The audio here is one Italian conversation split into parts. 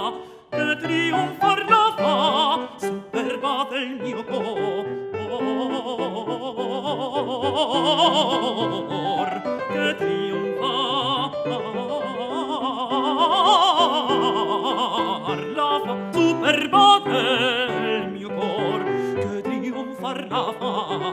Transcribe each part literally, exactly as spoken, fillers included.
che trionfar la fa, superba del mio cor, che trionfar la fa, superba del mio cor, che trionfar la fa.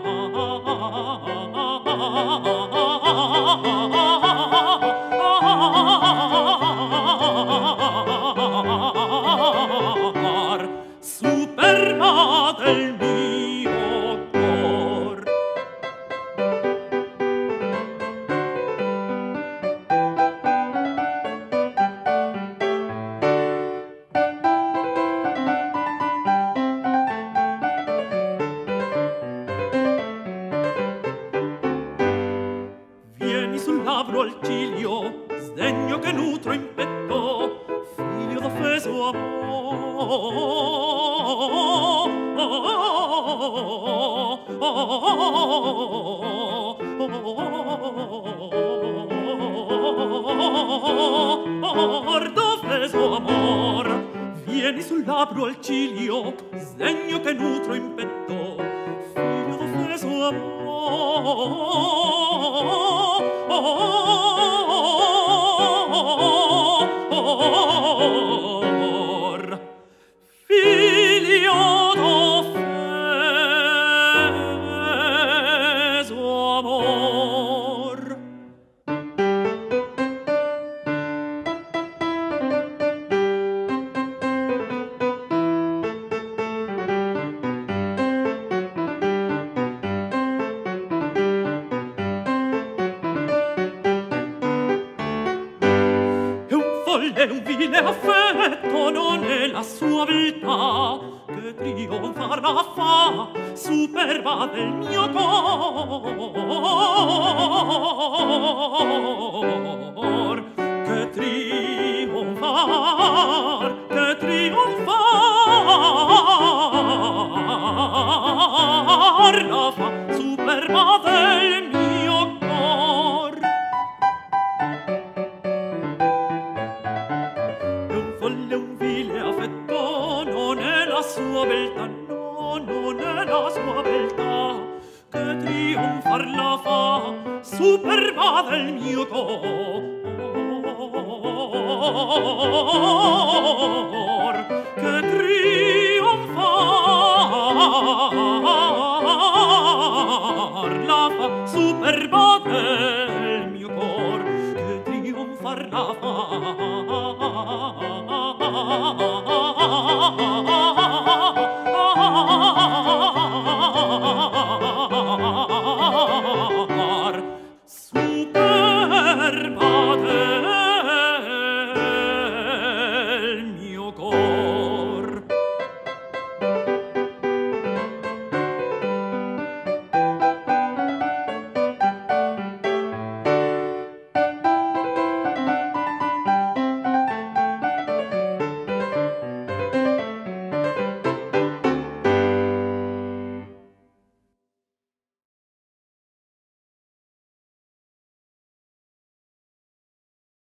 Superba del mio cor. Vieni sul labbro al ciglio, sdegno che nutro in petto, figlio d'offeso amor, d'offeso amor. Vieni sul labbro al ciglio, sdegno che nutro in petto, figlio d'offeso amor, figlio d'offeso amor. È un vile affetto, non è la sua beltà che trionfar la fa, superba del mio cor, che trionfar, che trionfar la fa, superba del mio cor. Folle un vile affetto, non è la sua beltà, no, non è la sua beltà che trionfar la fa, superba del mio cor, che trionfar la fa, superba del mio cor, che trionfar la fa.